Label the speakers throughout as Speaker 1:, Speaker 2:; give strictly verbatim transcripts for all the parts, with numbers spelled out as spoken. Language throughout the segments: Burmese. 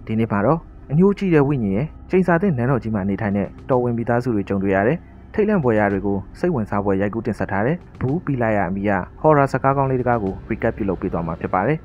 Speaker 1: ဒီနေ့မှာတော့အညိုးကြီးတဲ့ဝိညာဉ်ရဲ့ချိန်စာတဲ့နန်းတော်ကြီးမှာနေထိုင်တဲ့တော်ဝင်မိသားစုတွေကြုံတွေ့ရတယ်။ထိတ်လန့်ဖွယ်ရာတွေကိုစိတ်ဝင်စားဖွယ်ရိုက်ကူးတင်ဆက်ထားတဲ့ဘူးပီလာရအမီယာဟော်ရာစကားကောင်းလေးတကားကို recap ပြုလုပ်ပေးသွားမှာဖြစ်ပါတယ်။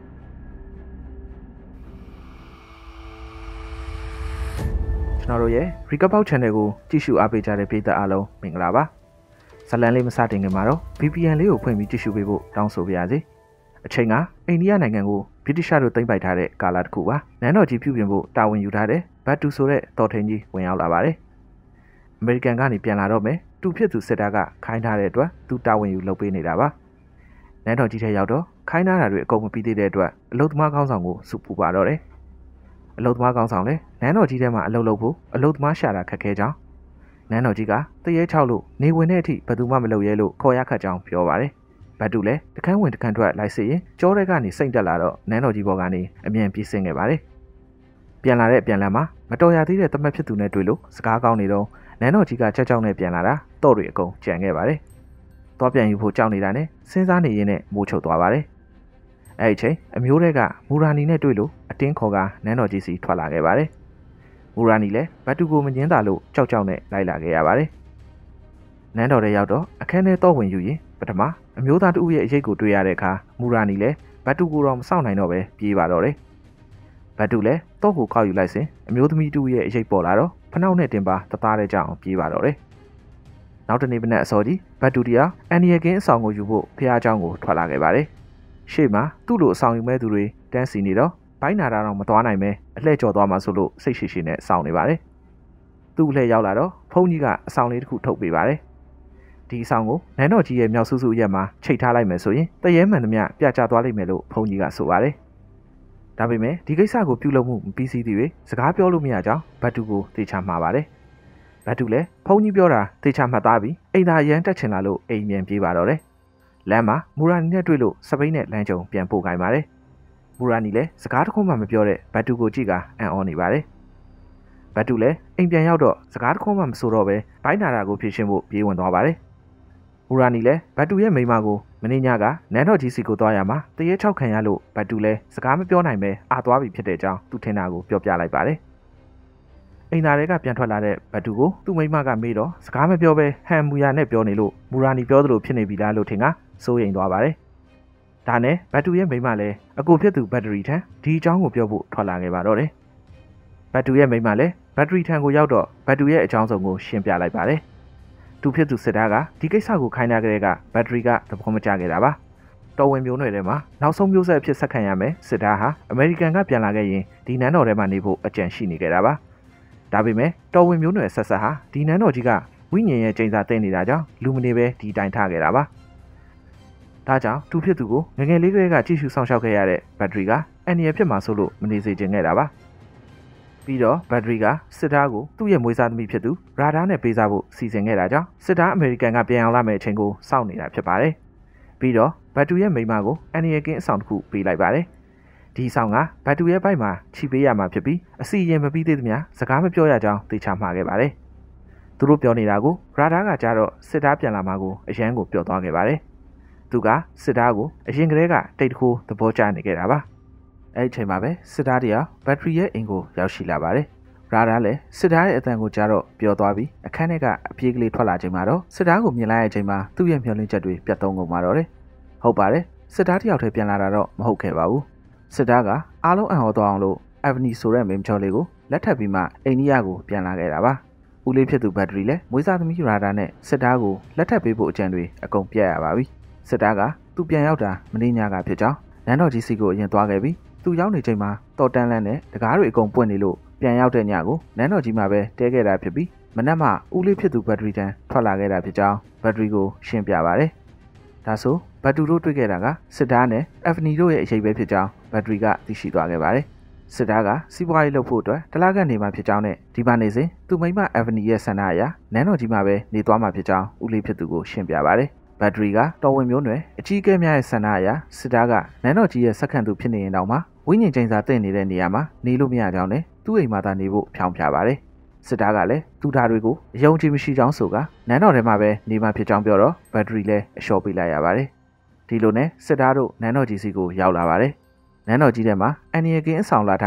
Speaker 1: ကျွန်တော်တို့ရဲ့ recap box channel ကိုကြည့်ရှုအားပေးကြတဲ့ပရိသတ်အားလုံးမင်္ဂလာပါ။ဇလန်လေးမစတင်ခင်မှာတော့ V P N လေးကိုဖွင့်ပြီးကြည့်ရှုပေးဖို့တောင်းဆိုပါရစေ။အချိန်ကအိန္ဒိယနိုင်ငံကိုဗြိတိရှတို့သိမ်းပိုက်ထားတဲ့ကာလတစ်ခုပါ။နန်းတော်ကြီးပြုပြင်ဖို့တာဝန်ယူထားတဲ့ဘတ်တူဆိုတဲ့တော်ထင်းကြီးဝင်ရောက်လာပါတယ်။အမေရိကန်ကနေပြန်လာတော့မယ်တူဖြစ်သူစစ်သားကခိုင်းထားတဲ့အတွက်သူတာဝန်ယူလုပ်ပေးနေတာပါ။နန်းတော်ကြီးထဲရောက်တော့ခိုင်းထားတာတွေအကုန်မပြီးသေးတဲ့အတွက်အလုသမားကောင်းဆောင်ကိုစုပူပါတော့တယ်။အလုသမားကောင်းဆောင်လည်းနန်းတော်ကြီးထဲမှာအလုလုပ်ဖို့အလုသမားရှာတာခက်ခဲကြောင်းနန်းတော်ကြီးကတရေချောက်လို့နေဝင်တဲ့အထိဘယ်သူမှမလုပ်ရဲလို့ခေါ်ရခတ်ကြောင်းပြောပါတယ်။ဘတ်တူလည်းတခန်းဝင်တခန်းထွက်လိုက်စီရင်ကြောတဲ့ကနေစိတ်တက်လာတော့နန်းတော်ကြီးဘောကနေအမြန်ပြေးဆင်းခဲ့ပါတယ်။ပြန်လာတဲ့ပြန်လမ်းမှာမတော်ရသေးတဲ့တမက်ဖြစ်သူနဲ့တွေ့လို့စကားကောင်းနေတော့နန်းတော်ကြီးကချက်ချောင်းနဲ့ပြန်လာတာတော့တွေအကုန်ကြံခဲ့ပါတယ်။သွားပြန်ယူဖို့ကြောက်နေတာနဲ့စဉ်းစားနေရင်းနဲ့မိုးချုပ်သွားပါတယ်။အဲ့ဒီချိန်အမျိုးတွေကမူရာနီနဲ့တွေ့လို့အတင်းခေါ်ကနန်းတော်ကြီးစီထွက်လာခဲ့ပါတယ်။မူရာနီလည်းဘတ်တူကိုမငင်းတာလို့ကြောက်ကြောက်နဲ့လိုက်လာခဲ့ရပါတယ်။နန်းတော်ထဲရောက်တော့အခန်းထဲတော့ဝင်ယူရင်ပထမအမျိုးသားတူရဲ့အရေးကိုတွေ့ရတဲ့အခါမူရာနီလည်းဘတ်တူကိုတော့မစောင့်နိုင်တော့ပဲပြေးပါတော့တယ်။ဘတ်တူလည်းတော့ကိုခောက်ယူလိုက်စဉ်အမျိုးသမီးတူရဲ့အရေးပေါ်လာတော့ဖနှောက်နဲ့တင်ပါတသားတဲ့ကြောင်ပြေးပါတော့တယ်။နောက်တနေ့မနက်အစောကြီးဘတ်တူတီယာအန်ဒီယကင်းအဆောင်ကိုယူဖို့ဖះเจ้าကိုထွက်လာခဲ့ပါတယ်။ရှေ့မှာသူ့လိုအဆောင်ယူမဲ့သူတွေတန်းစီနေတော့ဘိုင်းနာတာတော့မသွားနိုင်ပဲအလှည့်ကျော်သွားမှဆိုလို့စိတ်ရှိရှိနဲ့စောင့်နေပါတယ်။သူ့အလှည့်ရောက်လာတော့ဖုန်းကြီးကအဆောင်လေးတစ်ခုထုတ်ပေးပါတယ်။ဒီအဆောင်ကိုနန်းတော်ကြီးရဲ့မြောက်စုစုရက်မှာချိတ်ထားလိုက်မယ်ဆိုရင်တရဲမှန်သမျှပြချသွားလိမ့်မယ်လို့ဖုန်းကြီးကဆိုပါတယ်။ဒါပေမဲ့ဒီကိစ္စကိုပြုလုပ်မှုမပြီးစီးသေးပဲစကားပြောလို့မရကြောင်းဘတ်တူကိုတေချာမှာပါတယ်။ဘတ်တူလည်းဖုန်းကြီးပြောတာတေချာမှတ်သားပြီးအိမ်သာရန်တက်ချင်လာလို့အိမ်မြန်ပြေးပါတော့တယ်။လမ်းမှာမူရာနီနဲ့တွေ့လို့စပိန်နဲ့လမ်းကြုံပြန်ပို့ခိုင်းပါတယ်။မူရာနီလည်းစကားတခုမှမပြောတဲ့ဘတ်တူကိုကြည့်ကအံ့ဩနေပါတယ်။ဘတ်တူလည်းအိမ်ပြန်ရောက်တော့စကားတခုမှမဆိုတော့ပဲဘိုင်းနာတာကိုဖြေရှင်းဖို့ပြေးဝင်သွားပါတယ်။မူရာနီလည်းဘတ်တူရဲ့မိမကိုမင်းညကနန်းတော်ကြီးစီကိုသွားရမှာတရေချောက်ခံရလို့ဘတ်တူလည်းစကားမပြောနိုင်ပဲအာသွားပြီဖြစ်တဲ့အကြောင်းသူထင်တာကိုပြောပြလိုက်ပါတယ်။အိမ်သားတွေကပြန်ထွက်လာတဲ့ဘတ်တူကိုသူ့မိမကမေးတော့စကားမပြောပဲဟန်မူယာနဲ့ပြောနေလို့မူရာနီပြောသလိုဖြစ်နေပြီလားလို့ထင်ကစိုးရိမ်သွားပါတယ်။ဒါနဲ့ဘတ်တူရဲ့မိမလည်းအကိုဖြစ်သူဘတ်တရီထံဒီအကြောင်းကိုပြောဖို့ထွက်လာခဲ့ပါတော့တယ်။ဘတ်တူရဲ့မိမလည်းဘတ်တရီထံကိုရောက်တော့ဘတ်တူရဲ့အကြောင်းစုံကိုရှင်းပြလိုက်ပါတယ်။သူဖြစ်သူစစ်သားကဒီကိစ္စကိုခိုင်းထားကြတဲ့ကဘတ်တရီကသဘောမကျခဲ့တာပါ။တော်ဝင်မျိုးနွယ်ထဲမှာနောက်ဆုံးမျိုးဆက်အဖြစ်ဆက်ခံရမယ်စစ်သားဟာအမေရိကန်ကပြန်လာခဲ့ရင်ဒီနန်းတော်ထဲမှာနေဖို့အကြံရှိနေကြတာပါ။ဒါပေမဲ့တော်ဝင်မျိုးနွယ်ဆက်ဆက်ဟာဒီနန်းတော်ကြီးကဝိညာဉ်ရဲ့ချိန်စာသိနေတာကြောင့်လူမနေပဲဒီတိုင်းထားခဲ့တာပါ။ဒါကြောင့်သူဖြစ်သူကိုငငယ်လေးကလေးကကြည့်ရှုဆောင်ရှောက်ခဲ့ရတဲ့ဘတ်တရီကအန်နီရဖြစ်မှာဆိုလို့မနေစေချင်ခဲ့တာပါ။ပြီးတော့ဘတ်တရီကစစ်သားကိုသူ့ရဲ့မွေးစားသမီးဖြစ်သူရာဒါနဲ့ပေးစားဖို့စီစဉ်ခဲ့တာကြောင့်စစ်သားအမေရိကန်ကပြန်အောင်လာမယ့်အချိန်ကိုစောင့်နေတာဖြစ်ပါတယ်။ပြီးတော့ဘတ်တူရဲ့မိန်းမကိုအန်နီရကင်းအဆောင်တစ်ခုပေးလိုက်ပါတယ်။ဒီဆောင်ကဘတ်တူရဲ့ဘိုက်မှာခြိပေးရမှာဖြစ်ပြီးအစီရင်မပြီးသေးသမျှစကားမပြောရကြောင်းသိချမှာခဲ့ပါတယ်။သူတို့ပြောနေတာကိုရာဒါကကြားတော့စစ်သားပြန်လာမှာကိုအရန်ကိုပြောသွားခဲ့ပါတယ်။သူကစစ်သားကိုအရင်ကတည်းကတိတ်တခိုးသဘောကျနေခဲ့တာပါ။အဲ့ဒီအချိန်မှာပဲစစ်သားတွေကဘတ်တရီရဲ့အိမ်ကိုရောက်ရှိလာပါတယ်။ရာဒါလည်းစစ်သားရဲ့အတန်ကိုကြားတော့ပျော်သွားပြီးအခန်းထဲကအပြေးကလေးထွက်လာချိန်မှာတော့စစ်သားကိုမြင်လိုက်တဲ့အချိန်မှာသူ့ရဲ့မျှော်လင့်ချက်တွေပြတ်သုံးကုန်ပါတော့တယ်။ဟုတ်ပါတယ်စစ်သားတယောက်တည်းပြန်လာတာတော့မဟုတ်ခဲ့ပါဘူး။စစ်သားကအားလုံးအံ့ဩသွားအောင်လို့အဗနီဆိုတဲ့မိန်းချောလေးကိုလက်ထပ်ပြီးမှအိန္ဒိယကိုပြန်လာခဲ့တာပါ။ဦးလေးဖြစ်သူဘတ်တရီလည်းမွေးစားသမီးရာဒါနဲ့စစ်သားကိုလက်ထပ်ပေးဖို့အကြံတွေအကုန်ပြတ်ရပါပြီ။စစ်သားကသူ့ပြန်ရောက်တာမင်းညကဖြစ်ကြောင်းနန်းတော်ကြီးစီကိုအရင်သွားခဲ့ပြီးသူရောက်နေချိန်မှာတော်တန်းလန်းနဲ့တကားတွေအကုန်ပွင့်နေလို့ပြန်ရောက်တဲ့ညကိုနန်းတော်ကြီးမှာပဲတဲခဲ့တာဖြစ်ပြီးမနက်မှဦးလေးဖြစ်သူဘတ်တရီတန်ထွက်လာခဲ့တာဖြစ်ကြောင်းဘတ်တရီကိုရှင်းပြပါတယ်။ဒါဆိုဘတ်တူတို့တွေ့ခဲ့တာကစစ်သားနဲ့အဖနီတို့ရဲ့အရေးပဲဖြစ်ကြောင်းဘတ်တရီကသိရှိသွားခဲ့ပါတယ်။စစ်သားကစီးပွားရေးလုပ်ဖို့အတွက်တလားကနေမှဖြစ်ကြောင်းနဲ့ဒီပါနေစဉ်သူမိမအဖနီရဲ့ဆန္ဒအရနန်းတော်ကြီးမှာပဲနေသွားမှာဖြစ်ကြောင်းဦးလေးဖြစ်သူကိုရှင်းပြပါတယ်။ဘတ်တရီကတော်ဝင်မျိုးနွယ်အကြီးအကဲများရဲ့ဆန္ဒအရစစ်သားကနန်းတော်ကြီးရဲ့စက္ကန့်သူဖြစ်နေရင်တောင်မှဝိညာဉ်ချိန်စာတင်နေတဲ့နေရာမှာနေလို့မရကြောင်းနဲ့သူ့အိမ်မှာသာနေဖို့ဖြောင်းပြပါတယ်။စစ်သားကလည်းသူ့ဓာတ်တွေကိုအယုံကြည်မရှိကြောင်းဆိုကနန်းတော်ထဲမှာပဲနေမှဖြစ်ကြောင်းပြောတော့ဘတ်တရီလည်းအလျှော့ပေးလိုက်ရပါတယ်။ဒီလိုနဲ့စစ်သားတို့နန်းတော်ကြီးစီကိုရောက်လာပါတယ်။နန်းတော်ကြီးထဲမှာအန်နီယကင်းအဆောင်လာထားတဲ့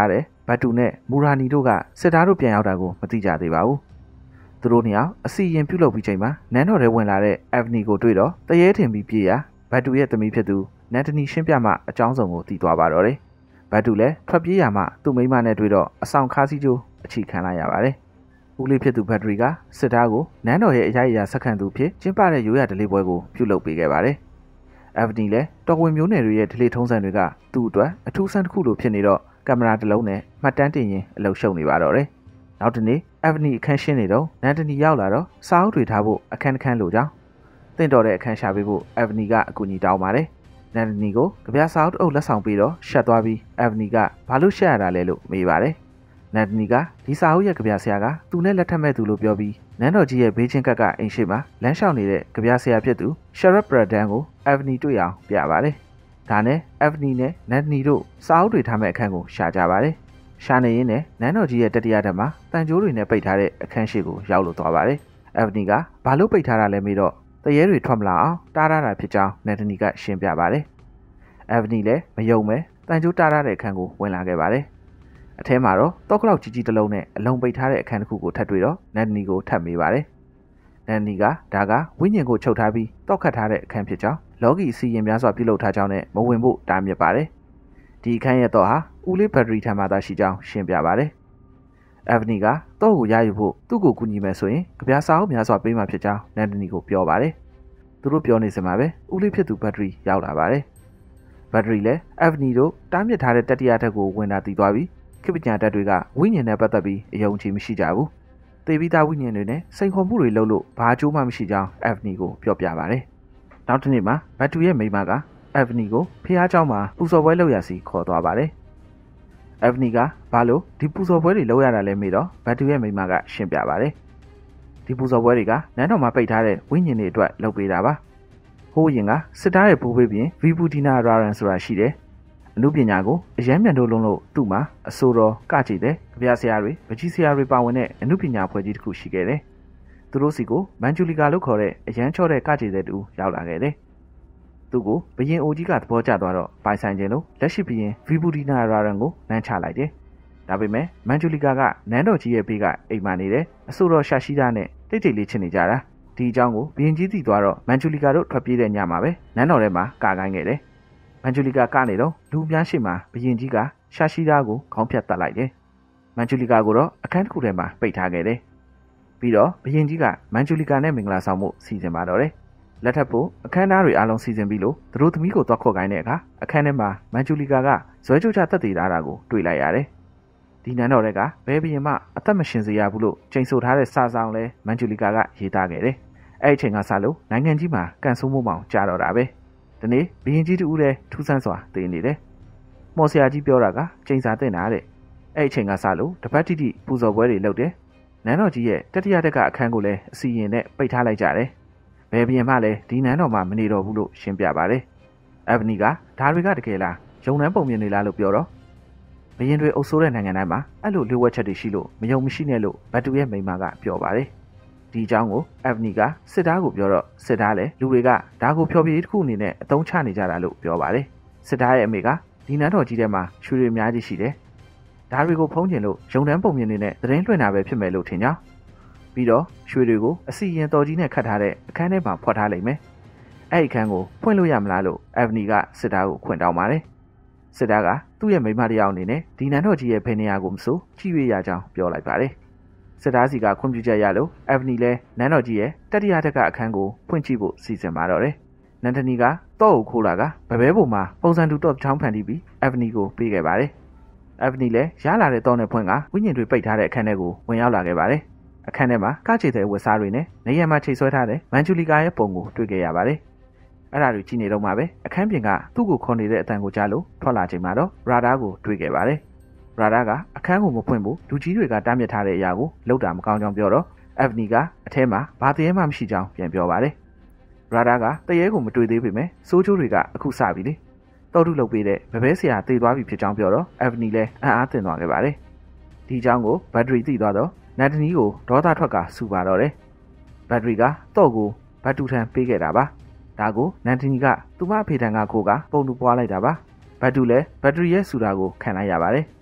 Speaker 1: ဘတ်တူနဲ့မူရာနီတို့ကစစ်သားတို့ပြန်ရောက်တာကိုမသိကြသေးပါဘူး။သူတို့နှစ်ယောက်အစီရင်ပြုလုပ်ပြီးချိန်မှာနန်းတော်ထဲဝင်လာတဲ့ Evany ကိုတွေ့တော့တရေထင်ပြီးပြေးရဘတ်တူရဲ့သမီးဖြစ်သူနန်တနီရှင်းပြမှအကြောင်းစုံကိုသိသွားပါတော့တယ်။ဘတ်တူလည်းထွက်ပြေးရမှသူ့မိန်းမနဲ့တွေ့တော့အဆောင်ခါးစီးကျိုးအချီခံလိုက်ရပါတယ်။ဦးလေးဖြစ်သူဘတ်တရီကစစ်သားကိုနန်းတော်ရဲ့အရာရာဆက်ခံသူဖြစ်ကျင်းပတဲ့ရိုးရာဒလေးပွဲကိုပြုလုပ်ပေးခဲ့ပါတယ်။ Evany လည်းတော်ဝင်မျိုးနယ်တွေရဲ့ဒလေးထုံးစံတွေကသူ့အတွက်အထူးဆန်းတစ်ခုလိုဖြစ်နေတော့ကင်မရာတစ်လုံးနဲ့မှတ်တမ်းတင်ရင်အလုပ်ရှုပ်နေပါတော့တယ်။နောက်တနေ့ Evany အခန်းရှင်းနေတော့နန်တနီရောက်လာတော့စာအုပ်တွေထားဖို့အခန်းတစ်ခန်းလိုကြောင်းတင့်တော်တဲ့အခန်းရှာပေးဖို့ Evany ကအကူအညီတောင်းပါတယ်။နန်တနီကိုကြပြစာအုပ်အုပ်လက်ဆောင်ပေးတော့ရှက်သွားပြီး Evany ကဘာလို့ရှက်ရတာလဲလို့မေးပါတယ်။နန်တနီကဒီစာအုပ်ရဲ့ကြပြဆရာကသူနဲ့လက်ထပ်မဲ့သူလို့ပြောပြီးနန်းတော်ကြီးရဲ့ဘေးချင်းကက်ကအိမ်ရှိမှာလမ်းလျှောက်နေတဲ့ကြပြဆရာဖြစ်သူ Sheriff Braden ကို Evany တွေ့အောင်ပြပါတယ်။ဒါနဲ့ Evany နဲ့နန်တနီတို့စာအုပ်တွေထားမဲ့အခန်းကိုရှာကြပါတယ်။ရှာနေရင်းနဲ့နန်းတော်ကြီးရဲ့တတိယဓာတ်မှာတန်ကြိုးတွေနဲ့ပိတ်ထားတဲ့အခန်းရှိကိုရောက်လို့သွားပါတယ်။ Evany ကဘာလို့ပိတ်ထားတာလဲမေးတော့တရေတွေထွက်မလာအောင်တားရတာဖြစ်ကြောင်းနန်တနီကရှင်းပြပါတယ်။ Evany လည်းမယုံပဲတန်ကြိုးတားရတဲ့အခန်းကိုဝင်လာခဲ့ပါတယ်။အထဲမှာတော့တောက်ကလောက်ကြီးကြီးတစ်လုံးနဲ့အလုံးပိတ်ထားတဲ့အခန်းတစ်ခုကိုထပ်တွေ့တော့နန်တနီကိုထပ်မေးပါတယ်။နန်တနီကဒါကဝိညာဉ်ကိုချုပ်ထားပြီးတောက်ခတ်ထားတဲ့အခန်းဖြစ်ကြောင်းလော်ဂီစီရင်များစွာပြုလုပ်ထားကြောင်းနဲ့မဝင်ဖို့တားမြစ်ပါတယ်။ဒီအခန်းရဲ့တော့ဟာဦးလေးဘက်ထရီထံမှာသာရှိကြောင်းရှင်းပြပါတယ်။ Evany ကတော့ကိုရယူဖို့သူ့ကိုကူညီမယ်ဆိုရင်ကြပြစာအုပ်များစွာပေးမှဖြစ်ကြောင်းနန်တနီကိုပြောပါတယ်။သူတို့ပြောနေစမှာပဲဦးလေးဖြစ်သူဘက်ထရီရောက်လာပါတယ်။ဘက်ထရီလည်း Evany တို့တားမြစ်ထားတဲ့တတိယထက်ကိုဝင်တာတည်သွားပြီးခေပညာတက်တွေကဝိညာဉ်နဲ့ပတ်သက်ပြီးအယုံကြည်မရှိကြဘူး။သေပြီးသားဝိညာဉ်တွေနဲ့စိန်ခေါ်မှုတွေလုပ်လို့ဘာအကျိုးမှမရှိကြောင်း Evany ကိုပြောပြပါတယ်။နောက်တစ်နေ့မှာဘတ်တူရဲ့မိန်းမက Evany ကိုဖះเจ้าမှာပူဇော်ပွဲလုပ်ရစီခေါ်သွားပါတယ်။ Evany ကဘာလို့ဒီပူဇော်ပွဲတွေလုပ်ရတာလဲမေးတော့ဘတ်တူရဲ့မိန်းမကရှင်းပြပါတယ်။ဒီပူဇော်ပွဲတွေကနန်းတော်မှာပိတ်ထားတဲ့ဝိညာဉ်တွေအတွက်လုပ်ပေးတာပါ။ဟိုးရင်ကစစ်သားရဲ့ပူပေးပြီး Vibhutina Raran ဆိုတာရှိတယ်။အမှုပညာကိုအရန်မြန်တို့လုံးလို့သူ့မှာအဆိုတော်ကကြည့်တယ်ကြပြဆရာတွေပကြီးဆရာတွေပါဝင်တဲ့အမှုပညာဖွဲ့ကြီးတစ်ခုရှိခဲ့တယ်။သူတို့စီကိုမန်ဂျူလီကာလို့ခေါ်တဲ့အရန်ချော့တဲ့ကကြည့်တဲ့တူရောက်လာခဲ့တယ်။သူ့ကိုဘရင်အိုကြီးကသဘောကျသွားတော့ပိုင်ဆိုင်ခြင်းလို့လက်ရှိဘရင် Vibhutina Raran ကိုနန်းချလိုက်တယ်။ဒါပေမဲ့မန်ဂျူလီကာကနန်းတော်ကြီးရဲ့ဘေးကအိမ်မှာနေတယ်အဆိုတော်ရှာရှိတာနဲ့တိတ်တိတ်လေးချစ်နေကြတာဒီအကြောင်းကိုဘရင်ကြီးသိသွားတော့မန်ဂျူလီကာတို့ထွက်ပြေးတဲ့ညမှာပဲနန်းတော်ထဲမှာကာကိုင်းခဲ့တယ်။မန်ဂျူလီကာကနေတော့လူများရှိမှဘရင်ကြီးကရှာရှိတာကိုခေါင်းဖြတ်တက်လိုက်တယ်။မန်ဂျူလီကာကိုတော့အခန်းတစ်ခုထဲမှာပိတ်ထားခဲ့တယ်။ပြီးတော့ဘရင်ကြီးကမန်ဂျူလီကာနဲ့မင်္ဂလာဆောင်မှုစီစဉ်ပါတော့တယ်။လက်ထပ်ဖို့အခန်းသားတွေအားလုံးစီစဉ်ပြီးလို့သူတို့သမီးကိုသွားခေါ်ခိုင်းတဲ့အခါအခန်းထဲမှာမန်ဂျူလီကာကဇွဲကြိုးချတက်တည်ထားတာကိုတွေ့လိုက်ရတယ်။ဒီနန်းတော်တွေကဘယ်ဘရင်မှအသက်မရှင်စေရဘူးလို့ချိန်ဆထားတဲ့စာဆောင်လဲမန်ဂျူလီကာကရေးသားခဲ့တယ်။အဲ့ဒီအချိန်ကစလို့နိုင်ငံကြီးမှာကန်ဆိုးမှုမောင်ကြားတော့တာပဲ။ဒီနေ့ဘရင်ကြီးတူဦးတဲ့ထူးဆန်းစွာတည်နေတယ်။မော်ဆရာကြီးပြောတာကချိန်စာတင်တာတဲ့။အဲ့ဒီအချိန်ကစလို့တပတ်တိတိပူဇော်ပွဲတွေလုပ်တယ်။နန်းတော်ကြီးရဲ့တတိယတက်ကအခန်းကိုလည်းအစီရင်နဲ့ပိတ်ထားလိုက်ကြတယ်။ဘယ်ဘရင်မှလည်းဒီနန်းတော်မှာမနေတော့ဘူးလို့ရှင်းပြပါတယ်။ Evany ကဒါတွေကတကယ်လားယုံနှမ်းပုံမြင်နေလားလို့ပြောတော့ဘရင်တွေအုပ်စိုးတဲ့နိုင်ငံတိုင်းမှာအဲ့လိုလျှို့ဝှက်ချက်တွေရှိလို့မယုံမရှိနဲ့လို့ဘတ်တူရဲ့မိန်းမကပြောပါတယ်။ဒီအကြောင်းကို Evany ကစစ်သားကိုပြောတော့စစ်သားလည်းလူတွေကဒါကိုဖျော်ဖြေတစ်ခုအနေနဲ့အသုံးချနေကြတာလို့ပြောပါတယ်။စစ်သားရဲ့အမေကဒီနန်းတော်ကြီးထဲမှာရွှေတွေအများကြီးရှိတယ်။ဒါတွေကိုဖုံးကျင်လို့ယုံနှမ်းပုံမြင်နေနဲ့သတင်းလွှင့်တာပဲဖြစ်မယ်လို့ထင်ကြ။ပြီးတော့ရွှေတွေကိုအစီရင်တော်ကြီးနဲ့ခတ်ထားတဲ့အခန်းထဲမှာဖွက်ထားလိုက်မယ်။အဲ့ဒီအခန်းကိုဖွင့်လို့ရမလားလို့ Evany ကစစ်သားကိုခွင့်တောင်းပါတယ်။စစ်သားကသူ့ရဲ့မိန်းမတစ်ယောက်အနေနဲ့ဒီနန်းတော်ကြီးရဲ့ဘယ်နေရာကိုမဆိုကြည့်ရရကြောင်းပြောလိုက်ပါတယ်။စစ်သားစီကခွင့်ပြုချက်ရလို့ Evany လဲနန်းတော်ကြီးရဲ့တတိယတက်ကအခန်းကိုဖွင့်ကြည့်ဖို့စီစဉ်ပါတော့တယ်။နန်တနီကတော့ကိုခိုးလာကဘဘဲပုံမှာပုံစံတူတော့ချောင်းဖန်တီးပြီး Evany ကိုပေးခဲ့ပါတယ်။ Evany လဲရလာတဲ့တော့နဲ့ဖွင့်ကဝိညာဉ်တွေပိတ်ထားတဲ့အခန်းထဲကိုဝင်ရောက်လာခဲ့ပါတယ်။အခန်းထဲမှာကချေတဲ့ဝတ်စားတွေနဲ့နေရာမှာချိန်ဆွဲထားတဲ့မန်ဂျူလီကာရဲ့ပုံကိုတွေ့ခဲ့ရပါတယ်။အဲ့ဒါတွေကြည့်နေတော့မှပဲအခန်းပြင်ကသူ့ကိုခေါ်နေတဲ့အတန်ကိုကြားလို့ထွက်လာချိန်မှာတော့ရာဒါကိုတွေ့ခဲ့ပါတယ်။ရာဒါကအခန်းကိုမဖွင့်ဘူးလူကြီးတွေကတားမြစ်ထားတဲ့အရာကိုလောက်တာမကောင်းကြောင်းပြောတော့ Evany ကအထဲမှာဘာတရေမှမရှိကြောင်းပြန်ပြောပါတယ်။ရာဒါကတရေကိုမတွေ့သေးပေမဲ့စိုးချိုးတွေကအခုစပြီလေ။တော်တုလုပ်ပေးတဲ့ဘဘဲဆရာတေသွားပြီဖြစ်ကြောင်းပြောတော့ Evany လည်းအံ့အားသင့်သွားခဲ့ပါတယ်။ဒီအကြောင်းကိုဘတ်တရီသိသွားတော့နန်တနီကိုဒေါသထွက်ကစူပါတော့တယ်။ဘတ်တရီကတော့ကိုဘတ်တူထန်ပေးခဲ့တာပါ။ဒါကိုနန်တနီကသူမအဖေထံကကိုကပုံတူပွားလိုက်တာပါ။ဘတ်တူလည်းဘတ်တရီရဲ့စူတာကိုခံလိုက်ရပါတယ်။